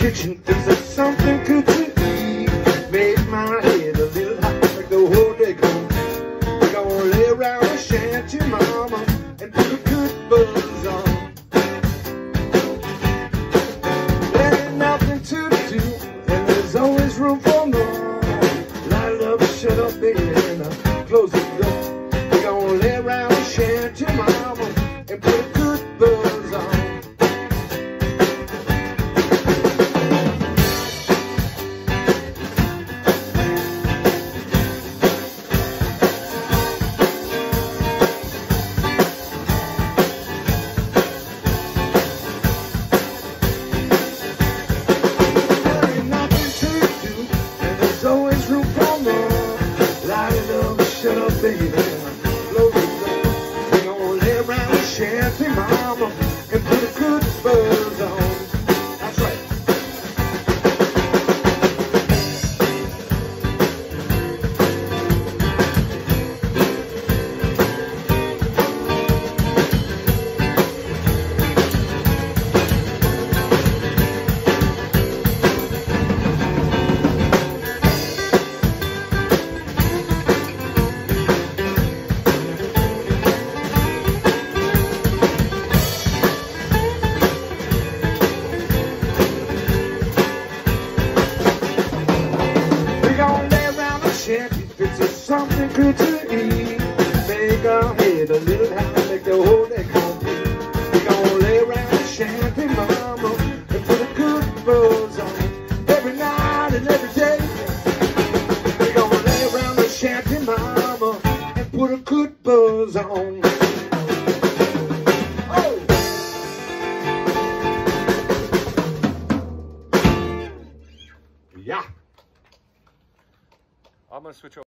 kitchen, is there something good to eat? Make my head a little hot like the whole day gone. We're gonna lay around a shanty, mama, and put a good buzz on. There ain't nothing to do, and there's always room for more. Light it up, shut up, baby, and close the door. We're gonna lay around a shanty, mama, and put a good buzz on. Shut up, baby, close the door. We're gonna lay around the shanty, mama, and put a good buzz on. That's right. If there's something good to eat, make our head a little high, make the whole day complete. We're gonna lay around the shanty, mama, and put a good buzz on. Every night and every day, we're gonna lay around the shanty, mama, and put a good buzz on. Oh! Yeah! I'm gonna switch over.